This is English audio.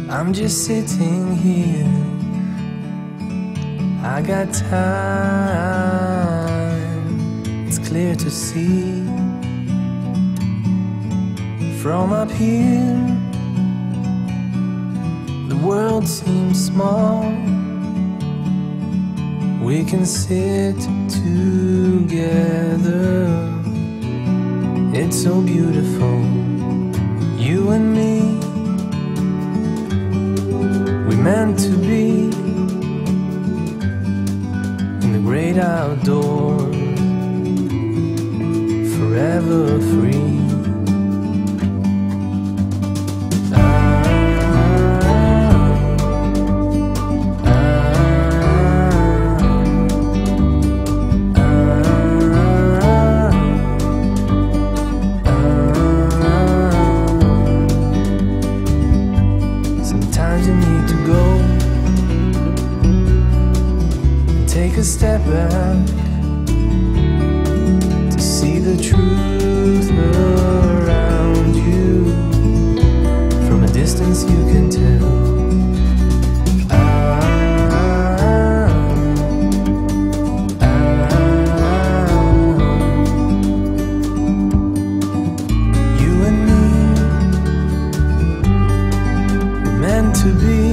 I'm just sitting here. I got time. It's clear to see from up here. The world seems small. We can sit together. It's so beautiful, you and me. We meant to be in the great outdoors, forever free. Sometimes you need to go and take a step back to see the truth around you. From a distance you can tell. You and me, we're meant to be